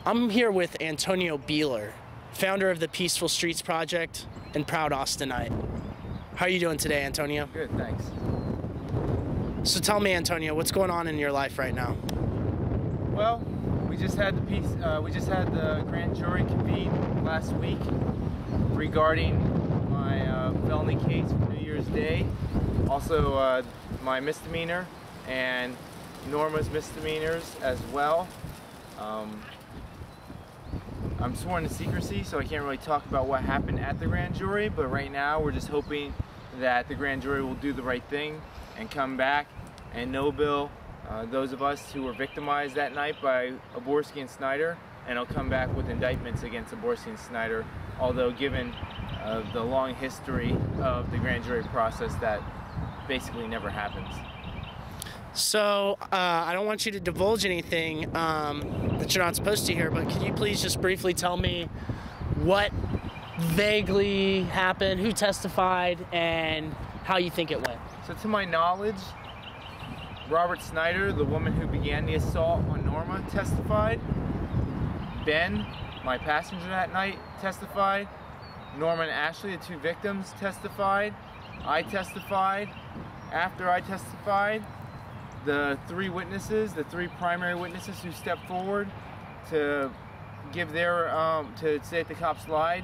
I'm here with Antonio Buehler, founder of the Peaceful Streets Project and proud Austinite. How are you doing today, Antonio? Good, thanks. So tell me, Antonio, what's going on in your life right now? Well, we just had the grand jury convene last week regarding my felony case for New Year's Day, also my misdemeanor and Norma's misdemeanors as well. I'm sworn to secrecy, so I can't really talk about what happened at the grand jury, but right now we're just hoping that the grand jury will do the right thing and come back and no-bill those of us who were victimized that night by Oborski and Snyder, and it'll come back with indictments against Oborski and Snyder, although given the long history of the grand jury process, that basically never happens. So, I don't want you to divulge anything that you're not supposed to hear, but could you please just briefly tell me what vaguely happened, who testified, and how you think it went? So to my knowledge, Robert Snyder, the woman who began the assault on Norma, testified. Ben, my passenger that night, testified. Norma and Ashley, the two victims, testified. I testified. After I testified, the three witnesses, the three primary witnesses who stepped forward to give their, to say that the cops lied,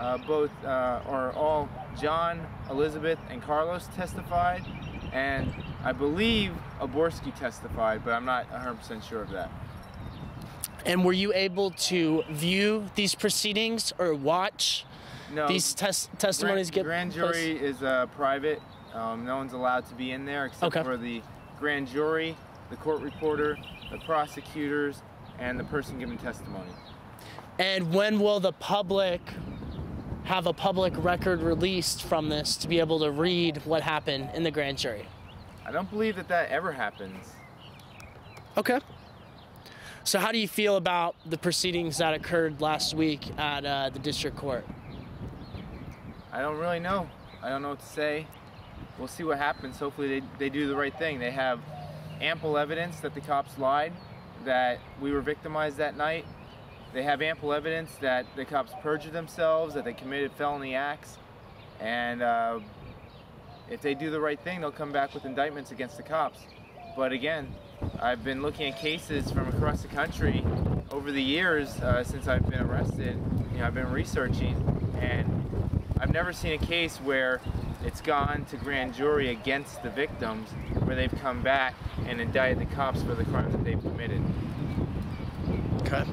all John, Elizabeth, and Carlos testified, and I believe Oborski testified, but I'm not 100% sure of that. And were you able to view these proceedings or watch these testimonies get Grand jury is private. No one's allowed to be in there except for the grand jury, the court reporter, the prosecutors, and the person giving testimony. And when will the public have a public record released from this to be able to read what happened in the grand jury? I don't believe that ever happens. Okay. So how do you feel about the proceedings that occurred last week at the district court? I don't really know. I don't know what to say. We'll see what happens. Hopefully they do the right thing. They have ample evidence that the cops lied, that we were victimized that night. They have ample evidence that the cops perjured themselves, that they committed felony acts, and if they do the right thing, they'll come back with indictments against the cops. But again, I've been looking at cases from across the country over the years since I've been arrested. I've been researching, and I've never seen a case where it's gone to grand jury against the victims, where they've come back and indicted the cops for the crimes that they've committed. Okay.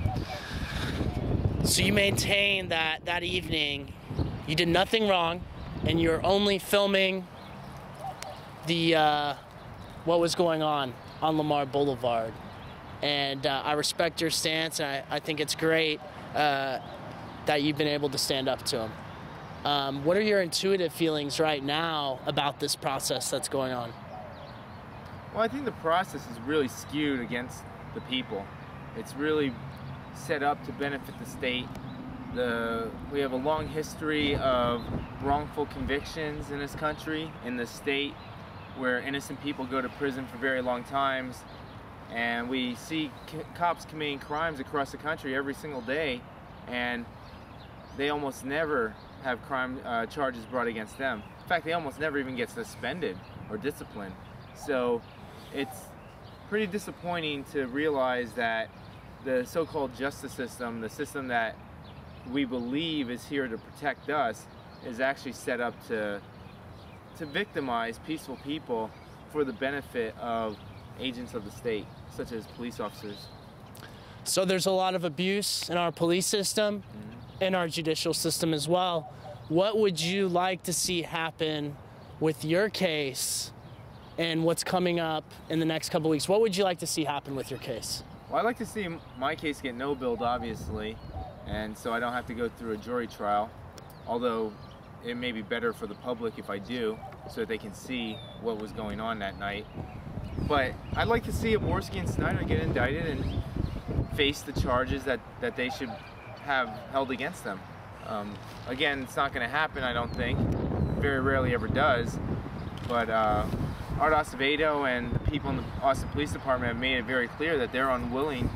So you maintain that that evening you did nothing wrong, and you're only filming the what was going on Lamar Boulevard. And I respect your stance, and I think it's great that you've been able to stand up to him. What are your intuitive feelings right now about this process that's going on? Well, I think the process is really skewed against the people. It's really set up to benefit the state. We have a long history of wrongful convictions in this country, in the state, where innocent people go to prison for very long times, and we see cops committing crimes across the country every single day, and they almost never have crime charges brought against them. In fact, they almost never even get suspended or disciplined. So it's pretty disappointing to realize that the so-called justice system, the system that we believe is here to protect us, is actually set up to victimize peaceful people for the benefit of agents of the state, such as police officers. So there's a lot of abuse in our police system, in our judicial system as well. What would you like to see happen with your case and what's coming up in the next couple of weeks? What would you like to see happen with your case? Well, I'd like to see my case get no-billed, obviously, and so I don't have to go through a jury trial, although it may be better for the public if I do, so that they can see what was going on that night. But I'd like to see Oborski and Snyder get indicted and face the charges that they should have held against them. Again, it's not going to happen, I don't think. Very rarely ever does. But Art Acevedo and the people in the Austin Police Department have made it very clear that they're unwilling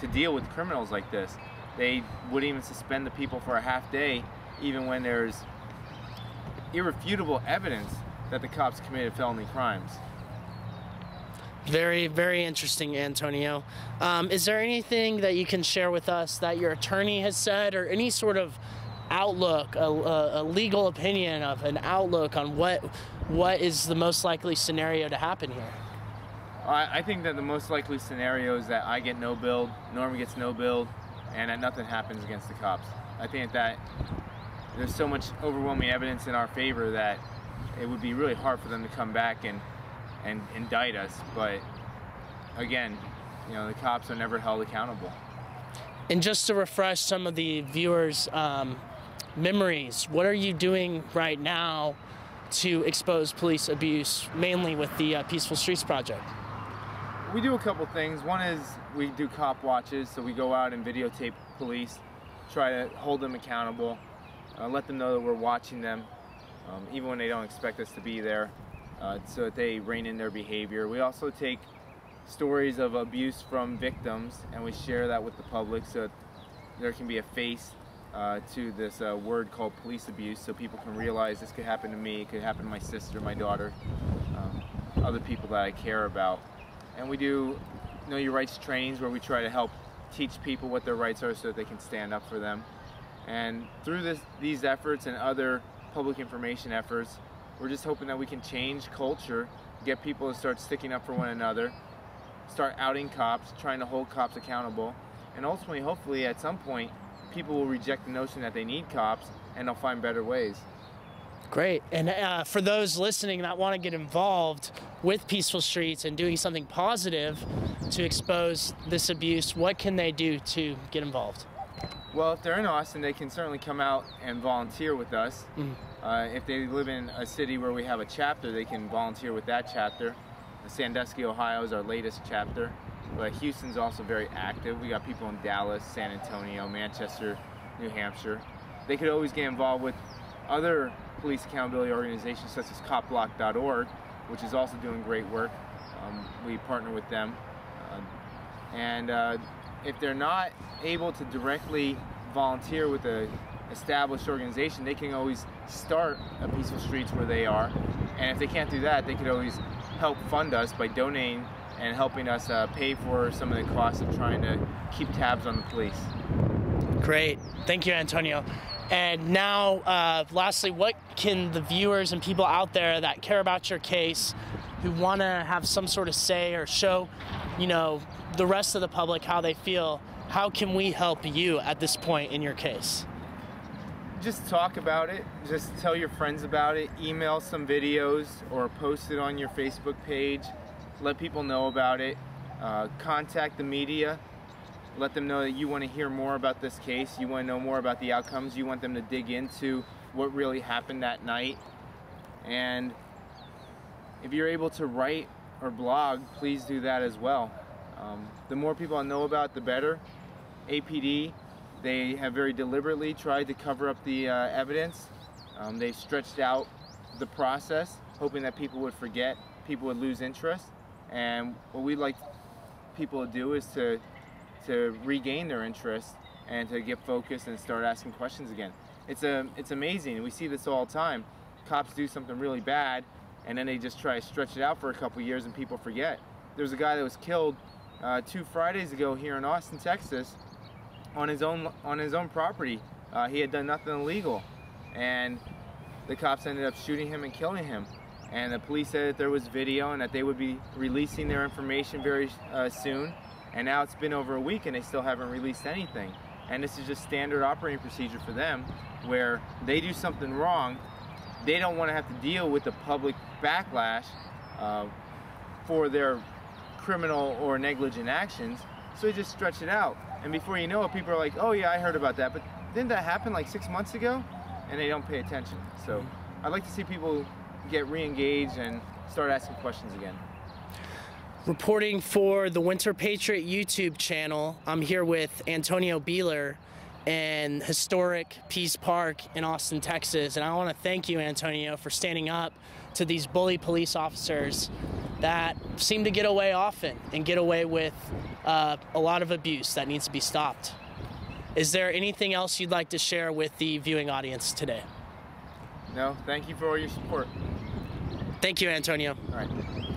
to deal with criminals like this. They wouldn't even suspend the people for a half day, even when there's irrefutable evidence that the cops committed felony crimes. Very, very interesting, Antonio. Is there anything that you can share with us that your attorney has said, or any sort of outlook, a legal opinion of an outlook on what is the most likely scenario to happen here? I think that the most likely scenario is that I get no billed, Norma gets no billed, and that nothing happens against the cops. I think that there's so much overwhelming evidence in our favor that it would be really hard for them to come back and indict us. But again, you know, the cops are never held accountable. And just to refresh some of the viewers' memories, what are you doing right now to expose police abuse, mainly with the Peaceful Streets Project? We do a couple things. One is we do cop watches, so we go out and videotape police, try to hold them accountable, let them know that we're watching them, even when they don't expect us to be there, so that they rein in their behavior. We also take stories of abuse from victims and we share that with the public so that there can be a face to this word called police abuse, so people can realize this could happen to me, it could happen to my sister, my daughter, other people that I care about. And we do Know Your Rights trainings where we try to help teach people what their rights are so that they can stand up for them. And through these efforts and other public information efforts, we're just hoping that we can change culture, get people to start sticking up for one another, start outing cops, trying to hold cops accountable, and ultimately, hopefully, at some point, people will reject the notion that they need cops and they'll find better ways. Great. And for those listening that want to get involved with Peaceful Streets and doing something positive to expose this abuse, what can they do to get involved? Well, if they're in Austin, they can certainly come out and volunteer with us. If they live in a city where we have a chapter, they can volunteer with that chapter. Sandusky, Ohio is our latest chapter, but Houston's also very active. We got people in Dallas, San Antonio, Manchester, New Hampshire. They could always get involved with other police accountability organizations such as copblock.org, which is also doing great work. We partner with them. If they're not able to directly volunteer with an established organization, they can always start a Peaceful Streets where they are. And if they can't do that, they could always help fund us by donating and helping us pay for some of the costs of trying to keep tabs on the police. Great. Thank you, Antonio. And now, lastly, what can the viewers and people out there that care about your case, who want to have some sort of say or show, you know, the rest of the public how they feel, how can we help you at this point in your case? Just talk about it. Just tell your friends about it. Email some videos or post it on your Facebook page. Let people know about it. Contact the media. Let them know that you want to hear more about this case. You want to know more about the outcomes. You want them to dig into what really happened that night. And if you're able to write or blog, please do that as well. The more people I know about, the better. APD, they have very deliberately tried to cover up the evidence. They've stretched out the process, hoping that people would forget, people would lose interest. And what we'd like people to do is to regain their interest and to get focused and start asking questions again. It's amazing. We see this all the time. Cops do something really bad, and then they just try to stretch it out for a couple years, and people forget. There's a guy that was killed 2 Fridays ago here in Austin, Texas, on his own property. He had done nothing illegal, and the cops ended up shooting him and killing him. And the police said that there was video and that they would be releasing their information very soon. And now it's been over a week and they still haven't released anything. And this is just standard operating procedure for them, where they do something wrong, they don't want to have to deal with the public backlash for their criminal or negligent actions, so they just stretch it out. And before you know it, people are like, oh yeah, I heard about that, but didn't that happen like 6 months ago? And they don't pay attention. So I'd like to see people get re-engaged and start asking questions again. Reporting for the Winter Patriot YouTube channel, I'm here with Antonio Buehler in historic Peace Park in Austin, Texas. And I want to thank you, Antonio, for standing up to these bully police officers that seem to get away often and get away with a lot of abuse that needs to be stopped. Is there anything else you'd like to share with the viewing audience today? No, thank you for all your support. Thank you, Antonio. All right.